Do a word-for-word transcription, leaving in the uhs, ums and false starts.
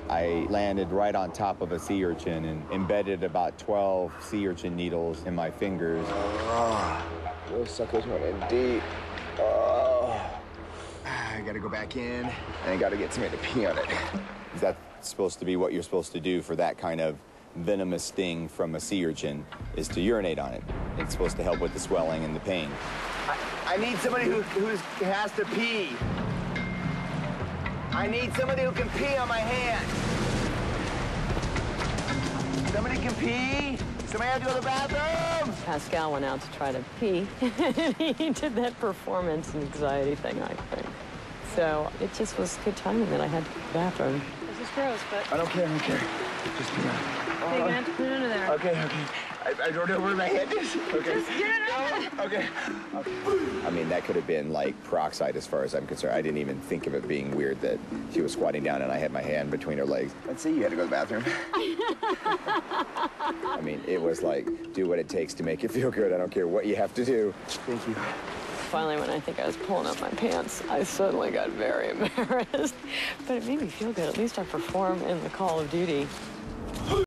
I landed right on top of a sea urchin and embedded about twelve sea urchin needles in my fingers. Oh, those suckers went in deep. Oh, I gotta go back in, and I gotta get somebody to pee on it. That's supposed to be what you're supposed to do for that kind of venomous sting from a sea urchin, is to urinate on it. It's supposed to help with the swelling and the pain. I, I need somebody who who's, has to pee. I need somebody who can pee on my hand. Somebody can pee? Somebody have to go to the bathroom? Pascal went out to try to pee. He did that performance anxiety thing, I think. So it just was good timing that I had to go to the bathroom. This is gross, but... I don't care, I don't care. Just pee on it. Okay, you're gonna have to put it under there. Okay, okay. I, I don't know where my hand is. Okay. Just get it under no. Okay. Okay. I mean, that could have been like peroxide as far as I'm concerned. I didn't even think of it being weird that she was squatting down and I had my hand between her legs. Let's see, you had to go to the bathroom. I mean, it was like, do what it takes to make you feel good. I don't care what you have to do. Thank you. Finally, when I think I was pulling up my pants, I suddenly got very embarrassed. But it made me feel good. At least I performed in the Call of Duty.